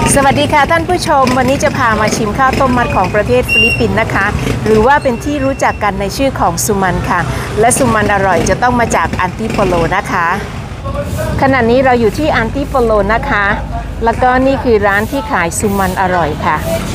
สวัสดีค่ะท่านผู้ชมวันนี้จะพามาชิมข้าวต้มมัดของประเทศฟิลิปปินส์นะคะหรือว่าเป็นที่รู้จักกันในชื่อของซูมันค่ะและซูมันอร่อยจะต้องมาจากอันติโปโลนะคะขณะนี้เราอยู่ที่อันติโปโลนะคะแล้วก็นี่คือร้านที่ขายซูมันอร่อยค่ะ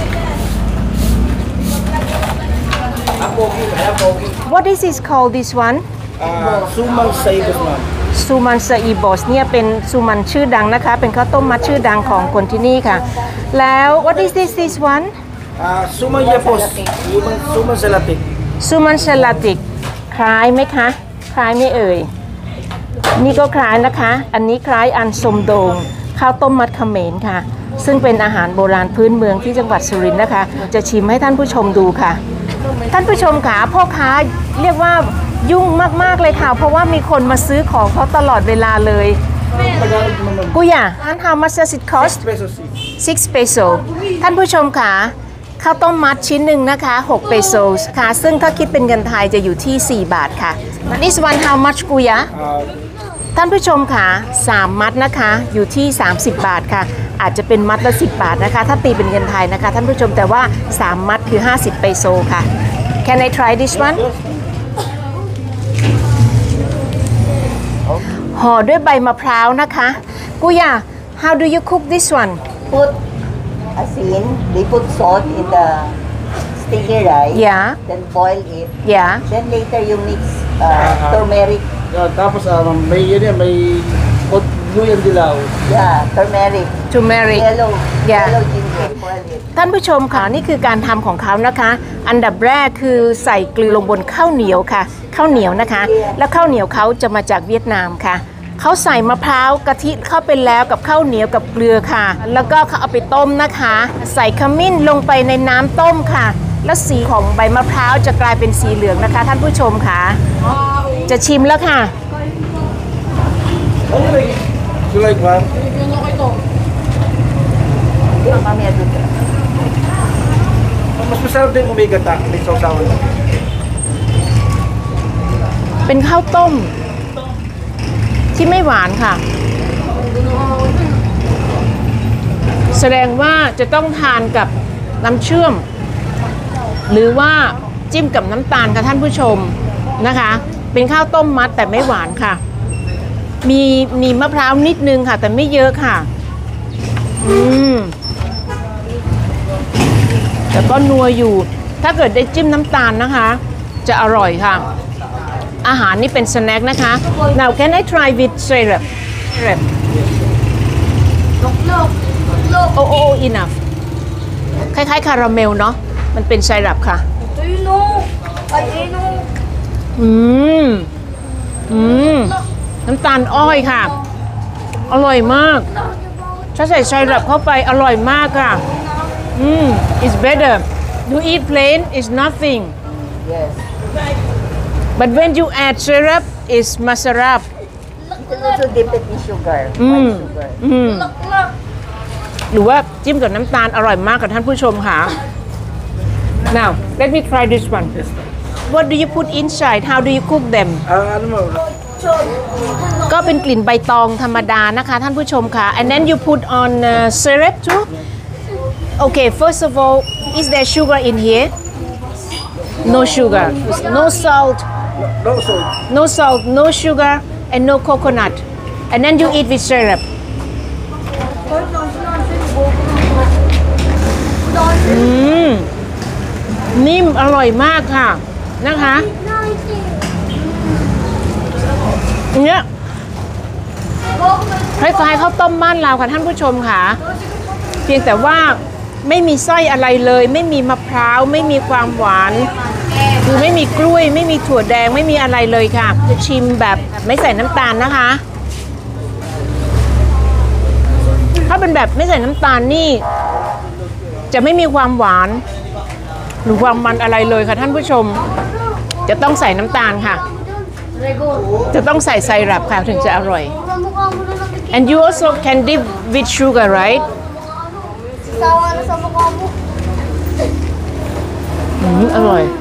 What is this called this one? Suman sa ibos ซูมันซาอีบอสเนี่ยเป็นซูมันชื่อดังนะคะเป็นข้าวต้มมัดชื่อดังของคนที่นี่ค่ะแล้ว What is this one? Suman yapos, suman salatik ซูมันเซลาติกคล้ายไหมคะคล้ายไม่เอ่ยนี่ก็คล้ายนะคะอันนี้คล้ายอันสมโดงข้าวต้มมัดเขมรค่ะซึ่งเป็นอาหารโบราณพื้นเมืองที่จังหวัดสุรินทร์นะคะจะชิมให้ท่านผู้ชมดูค่ะท่านผู้ชมค่ะพ่อค้าเรียกว่ายุ่งมากๆเลยค่ะเพราะว่ามีคนมาซื้อของเขาตลอดเวลาเลยกุยะ and how much does it cost 6 peso ท่านผู้ชมค่ะข้าวต้มมัดชิ้นหนึ่งนะคะ6 pesos ค่ะซึ่งถ้าคิดเป็นเงินไทยจะอยู่ที่4 บาทค่ะ This one how much กุยะท่านผู้ชมค่ะ3 มัดนะคะอยู่ที่30 บาทค่ะอาจจะเป็นมัดละ10 บาทนะคะถ้าตีเป็นเงินไทยนะคะท่านผู้ชมแต่ว่า3 มัดคือ50 peso ค่ะ Can I try this oneห่อด้วยใบมะพร้าวนะคะกุยะ How do you cook this one Put asin, they put salt in the sticky rice, Yeah. then boil it. Yeah Then later you mix turmeric, Tapos may yun yan, may luyang dilaw. turmeric, turmeric yellow, Yeah. yellow ginger, boil it. ท่านผู้ชมค่ะนี่คือการทำของเขานะคะอันดับแรกคือใส่เกลือลงบนข้าวเหนียวค่ะข้าวเหนียวนะคะแล้วข้าวเหนียวเขาจะมาจากเวียดนามค่ะเขาใส่มะพร้าวกะทิเข้าไปแล้วกับข้าวเหนียวกับเกลือค่ะแล้วก็เขาเอาไปต้มนะคะใส่ขมิ้นลงไปในน้ำต้มค่ะแล้วสีของใบมะพร้าวจะกลายเป็นสีเหลืองนะคะท่านผู้ชมค่ะจะชิมแล้วค่ะ You like one? Mamaya dito. Mas masarap din kung may gata, may sausawan. เป็นข้าวต้มที่ไม่หวานค่ะแสดงว่าจะต้องทานกับน้ำเชื่อมหรือว่าจิ้มกับน้ำตาลค่ะท่านผู้ชมนะคะเป็นข้าวต้มมัดแต่ไม่หวานค่ะมีมะพร้าวนิดนึงค่ะแต่ไม่เยอะค่ะแต่ก็นัวอยู่ถ้าเกิดได้จิ้มน้ำตาลนะคะจะอร่อยค่ะอาหารนี่เป็นสแน็คนะคะ Now can I try with syrup Oh enough คล้ายๆคาราเมลเนาะมันเป็นไซรัปค่ะน้ำตาลอ้อยค่ะอร่อยมากถ้าใส่ไซรัปเข้าไปอร่อยมากค่ะIt's better you eat plain is nothing Yes. but when you add syrup is masarap You can also dip it in sugar, white sugar. หรือว่าจิ้มกับน้ำตาลอร่อยมากกับท่านผู้ชมค่ะ Now let me try this one What do you put inside How do you cook them Ano mo? ก็เป็นกลิ่นใบตองธรรมดานะคะท่านผู้ชมค่ะ and then you put on syrup too Okay first of all is there sugar in here No sugar No salt No salt. No salt No sugar and no coconut and then you eat with syrupนิ่มอร่อยมากค่ะนะคะเนี้ยคล้ายๆข้าวต้มบ้านเราค่ะท่านผู้ชมค่ะเพียงแต่ว่าไม่มีไส้อะไรเลยไม่มีมะพร้าวไม่มีความหวานคือไม่มีกล้วยไม่มีถั่วแดงไม่มีอะไรเลยค่ะจะชิมแบบไม่ใส่น้ำตาลนะคะถ้าเป็นแบบไม่ใส่น้ำตาลนี่จะไม่มีความหวานหรือความมันอะไรเลยค่ะท่านผู้ชมจะต้องใส่น้ำตาลค่ะจะต้องใส่ไซรัปค่ะถึงจะอร่อย and you also can dip with sugar right อ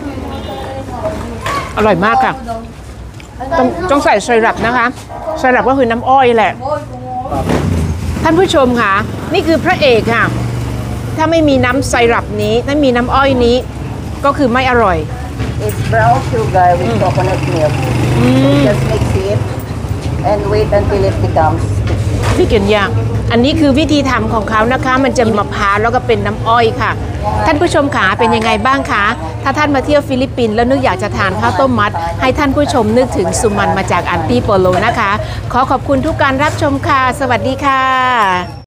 ร่อยมากค่ะต้องใส่ไซรัปนะคะไซรัปก็คือน้ำอ้อยแหละ ท่านผู้ชมค่ะนี่คือพระเอกค่ะ ถ้าไม่มีน้ำไซรัปนี้ถ้ามีน้ำอ้อยนี้ ก็คือไม่อร่อย It's brown sugar with coconut milk. So just mix it and wait until it becomes sticky. พี่เกียนยางอันนี้คือวิธีทำของเขานะคะ มันจะมีมะพร้าวแล้วก็เป็นน้ำอ้อยค่ะ ท่านผู้ชมขาเป็นยังไงบ้างคะ ถ้าท่านมาเที่ยวฟิลิปปินส์แล้วนึกอยากจะทานข้าวต้มมัด ให้ท่านผู้ชมนึกถึงสุมันมาจากอันตี้โปโลนะคะ ขอขอบคุณทุกการรับชมค่ะ สวัสดีค่ะ